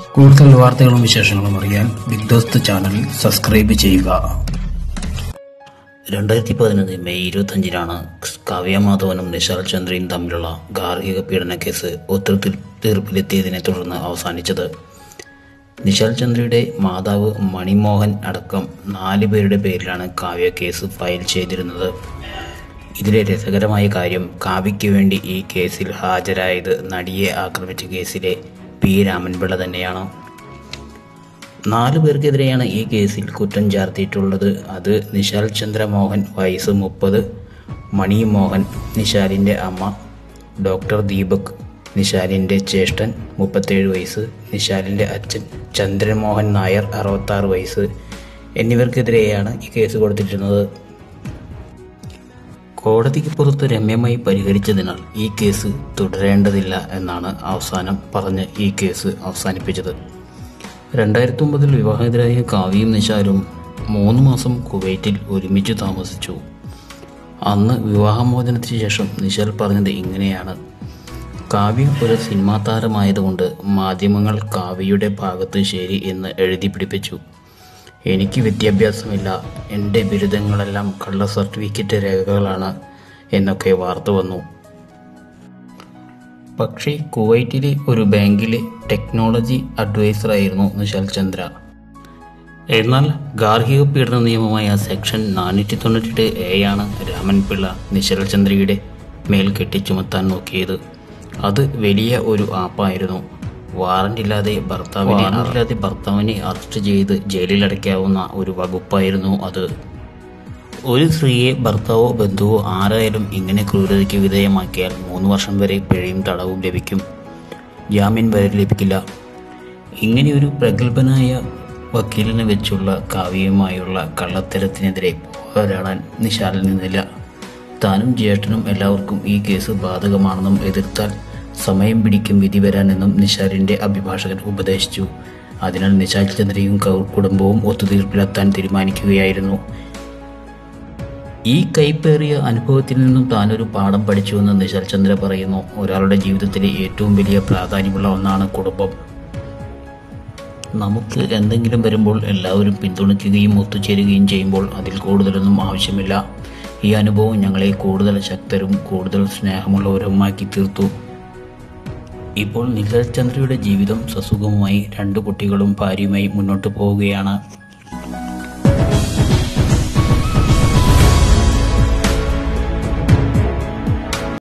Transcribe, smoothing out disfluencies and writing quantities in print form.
കൂടുതൽ വാർത്തകളും വിശേഷങ്ങളും അറിയാൻ ബിഗ് ദോസ്ത് ചാനൽ സബ്സ്ക്രൈബ് ചെയ്യുക. 2011 മെയ് 25-നാണ് കാവ്യ മാധവനും നിശാൽ ചന്ദ്രയും തമ്മിലുള്ള ഗാർഹിക പീഡന കേസ് ഒത്തുതീർപ്പിലെത്തിയതിനെ തുടർന്ന് അവസാനിച്ചത്. നിശാൽ ചന്ദ്രയുടെ മാതാവ് മണിമോഹൻ അടക്കം 4 പേരുടെ പേരിലാണ് കാവ്യ കേസ് ഫയൽ ചെയ്തിരുന്നത്. ഇതിലെ രസകരമായ കാര്യം, കാവ്യയ്ക്ക് വേണ്ടി ഈ കേസിൽ ഹാജരായത് നടിയെ ആക്രമിച്ച കേസിലെ പി രാമൻപിള്ള തന്നെയാണ്. 4 പേർക്കെതിരെയാണ് ഈ കേസിൽ കുറ്റം ചാർത്തിയിട്ടുള്ളത്. അത് നിശാൽ ചന്ദ്ര മോഹൻ വയസ്സ് 30, മണി മോഹൻ നിശാലിൻ്റെ അമ്മ, ഡോക്ടർ ദീപക് നിശാലിൻ്റെ ജ്യേഷ്ഠൻ 37 വയസ്സ്, നിശാലിൻ്റെ അച്ഛൻ ചന്ദ്രമോഹൻ നായർ 66 വയസ്സ് എന്നിവർക്കെതിരെയാണ് ഈ കേസ് കൊടുത്തിരുന്നത്. കോടതിക്ക് പുറത്ത് രമ്യമായി പരിഹരിച്ചതിനാൽ ഈ കേസ് തുടരേണ്ടതില്ല എന്നാണ് അവസാനം പറഞ്ഞ് ഈ കേസ് അവസാനിപ്പിച്ചത്. 2009 വിവാഹിതരായ കാവ്യയും നിശാലും 3 മാസം കുവൈറ്റിൽ ഒരുമിച്ച് താമസിച്ചു. അന്ന് വിവാഹമോചനത്തിന് ശേഷം നിശാൽ പറഞ്ഞത് ഇങ്ങനെയാണ്: കാവ്യ ഒരു സിനിമാ താരമായതുകൊണ്ട് മാധ്യമങ്ങൾ കാവ്യയുടെ ഭാഗത്ത് ശരി എന്ന് എഴുതി പിടിപ്പിച്ചു. എനിക്ക് വിദ്യാഭ്യാസമില്ല, എൻ്റെ ബിരുദങ്ങളെല്ലാം കള്ള സർട്ടിഫിക്കറ്റ് രേഖകളാണ് എന്നൊക്കെ വാർത്ത വന്നു. പക്ഷേ കുവൈറ്റിലെ ഒരു ബാങ്കിലെ ടെക്നോളജി അഡ്വൈസറായിരുന്നു നിശാൽ ചന്ദ്ര. എന്നാൽ ഗാർഹിക പീഡന നിയമമായ സെക്ഷൻ 498A രാമൻപിള്ള നിശാൽ ചന്ദ്രയുടെ മേൽ കെട്ടിച്ചുമത്താൻ നോക്കിയത്. അത് വലിയ ഒരു ആപ്പായിരുന്നു. വാറന്റില്ലാതെ ഭർത്താവിനെ അറസ്റ്റ് ചെയ്ത് ജയിലിലടയ്ക്കാവുന്ന ഒരു വകുപ്പായിരുന്നു അത്. ഒരു സ്ത്രീയെ ഭർത്താവോ ബന്ധുവോ ആരായാലും ഇങ്ങനെ ക്രൂരതയ്ക്ക് വിധേയമാക്കിയാൽ 3 വർഷം വരെ പിഴയും തടവും ലഭിക്കും. ജാമ്യം വരെ ലഭിക്കില്ല. ഇങ്ങനെയൊരു പ്രഗത്ഭനായ വക്കീലിനെ വെച്ചുള്ള കാവ്യയുമായുള്ള കള്ളത്തരത്തിനെതിരെ പോരാടാൻ നിശാലിൽ നിന്നില്ല. താനും ജ്യേഷ്ഠനും എല്ലാവർക്കും ഈ കേസ് ബാധകമാണെന്നും എതിർത്താൽ സമയം പിടിക്കും വിധി വരാനെന്നും നിശാലിൻ്റെ അഭിഭാഷകൻ ഉപദേശിച്ചു. അതിനാൽ നിശാൽ ചന്ദ്രയും കുടുംബവും ഒത്തുതീർപ്പിലെത്താൻ തീരുമാനിക്കുകയായിരുന്നു. ഈ കൈപ്പേറിയ അനുഭവത്തിൽ നിന്നും താനൊരു പാഠം പഠിച്ചുവെന്ന് നിശാൽ ചന്ദ്ര പറയുന്നു. ഒരാളുടെ ജീവിതത്തിലെ ഏറ്റവും വലിയ പ്രാധാന്യമുള്ള ഒന്നാണ് കുടുംബം. നമുക്ക് എന്തെങ്കിലും വരുമ്പോൾ എല്ലാവരും പിന്തുണയ്ക്കുകയും ഒത്തുചേരുകയും ചെയ്യുമ്പോൾ അതിൽ കൂടുതലൊന്നും ആവശ്യമില്ല. ഈ അനുഭവം ഞങ്ങളെ കൂടുതൽ ശക്തരും കൂടുതൽ സ്നേഹമുള്ളവരുമാക്കി തീർത്തു. ഇപ്പോൾ നിശാൽ ചന്ദ്രയുടെ ജീവിതം സസുഖമായി 2 കുട്ടികളും ഭാര്യയുമായി മുന്നോട്ട് പോവുകയാണ്.